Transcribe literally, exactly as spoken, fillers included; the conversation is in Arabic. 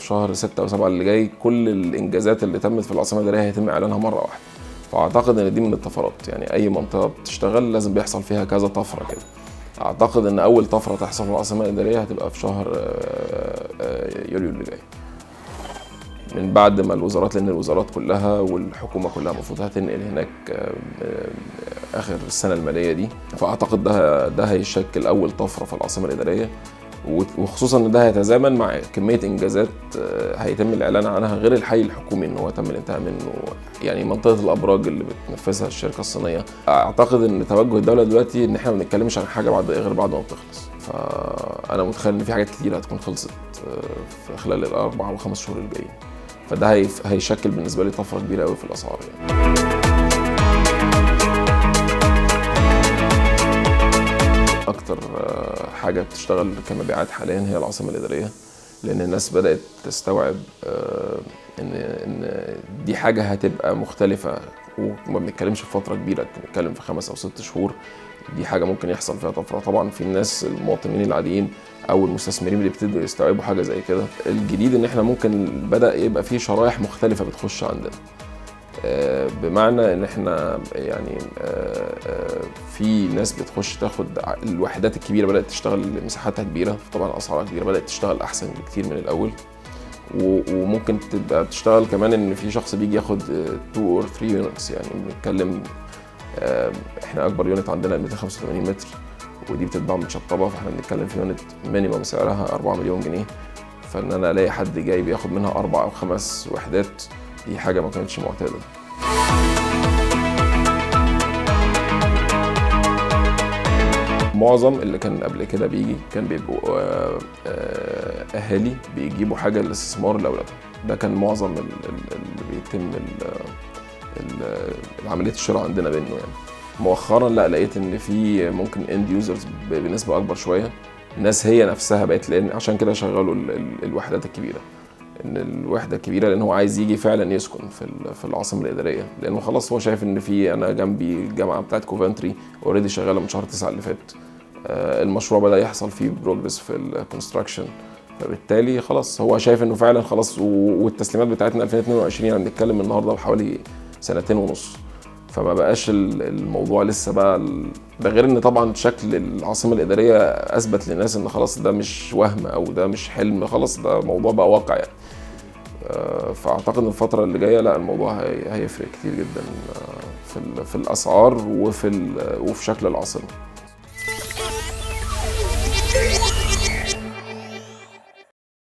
في شهر ستة وسبعة اللي جاي كل الانجازات اللي تمت في العاصمه الاداريه هيتم اعلانها مره واحده. فاعتقد ان دي من الطفرات، يعني اي منطقه بتشتغل لازم بيحصل فيها كذا طفره كده. اعتقد ان اول طفره تحصل في العاصمه الاداريه هتبقى في شهر يوليو اللي جاي، من بعد ما الوزارات، لان الوزارات كلها والحكومه كلها المفروض هتنقل هناك اخر السنه الماليه دي. فاعتقد ده ده هيشكل اول طفره في العاصمه الاداريه، وخصوصا ان ده هيتزامن مع كميه انجازات هيتم الاعلان عنها غير الحي الحكومي ان هو تم الانتهاء منه، يعني منطقه الابراج اللي بتنفذها الشركه الصينيه. اعتقد ان توجه الدوله دلوقتي ان احنا ما بنتكلمش عن حاجه بعد غير بعد ما بتخلص. فانا متخيل ان في حاجات كتير هتكون خلصت في خلال الاربع او خمس شهور الجايين، فده هيشكل بالنسبه لي طفره كبيره قوي في الاسعار يعني. اكتر حاجه بتشتغل كمبيعات حاليا هي العاصمه الاداريه، لان الناس بدات تستوعب ان ان دي حاجه هتبقى مختلفه، وما بنتكلمش في فتره كبيره، بنتكلم في خمس او ست شهور. دي حاجه ممكن يحصل فيها طفره. طبعا في الناس المواطنين العاديين او المستثمرين اللي بيبتدوا يستوعبوا حاجه زي كده. الجديد ان احنا ممكن بدا يبقى في شرائح مختلفه بتخش عندنا، بمعنى ان احنا يعني في ناس بتخش تاخد الوحدات الكبيره بدات تشتغل مساحاتها كبيره، طبعا اسعارها كبيره، بدات تشتغل احسن بكتير من الاول. وممكن تبقى بتشتغل كمان ان في شخص بيجي ياخد اتنين اور تلاتة يونتس، يعني بنتكلم احنا اكبر يونت عندنا مئتين وخمسة وثمانين متر، ودي بتتباع متشطبه، فاحنا بنتكلم في يونت مينيمم سعرها أربعة مليون جنيه. فان انا الاقي حد جاي بياخد منها اربع او خمس وحدات، دي حاجه ما كانتش معتاده. معظم اللي كان قبل كده بيجي كان بيبقوا اهالي بيجيبوا حاجه للاستثمار لاولادهم، ده كان معظم اللي بيتم عمليه الشراء عندنا بينه. يعني مؤخرا لا، لقيت ان في ممكن اند يوزرز بنسبه اكبر شويه، الناس هي نفسها بقت، لان عشان كده شغلوا الوحدات الكبيره، ان الوحده الكبيره لان هو عايز يجي فعلا يسكن في في العاصمه الاداريه، لانه خلاص هو شايف ان في، انا جنبي الجامعه بتاعت كوفنتري اوريدي شغاله من شهر تسعة اللي فات، المشروع بدا يحصل فيه بروجرس في الكونستراكشن، فبالتالي خلاص هو شايف انه فعلا خلاص. والتسليمات بتاعتنا ألفين واثنين وعشرين يعني بنتكلم النهارده بحوالي سنتين ونص، فما بقاش الموضوع لسه بقى. ده غير ان طبعا شكل العاصمه الاداريه اثبت للناس ان خلاص ده مش وهم او ده مش حلم، خلاص ده موضوع بقى واقع يعني. فاعتقد ان الفتره اللي جايه لا، الموضوع هيفرق كتير جدا في في الاسعار وفي وفي شكل العاصمه.